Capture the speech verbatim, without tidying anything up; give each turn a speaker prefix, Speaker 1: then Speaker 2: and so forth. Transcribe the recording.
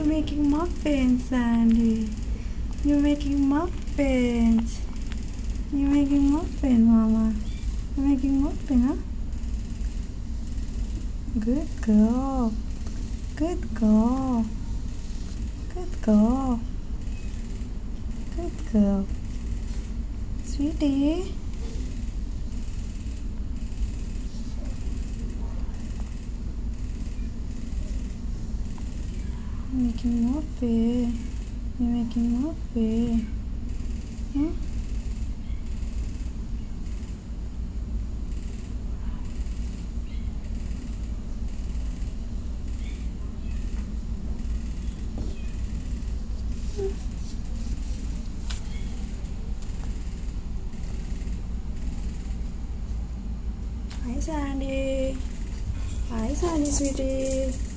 Speaker 1: You're making muffins, Sandy. You're making muffins. You're making muffins, Mama. You're making muffins, huh? Good girl. Good girl. Good girl. Good girl. Sweetie. You're making muffins. You're making muffins. Hmm? Hi, Sandy. Hi, Sandy, sweetie.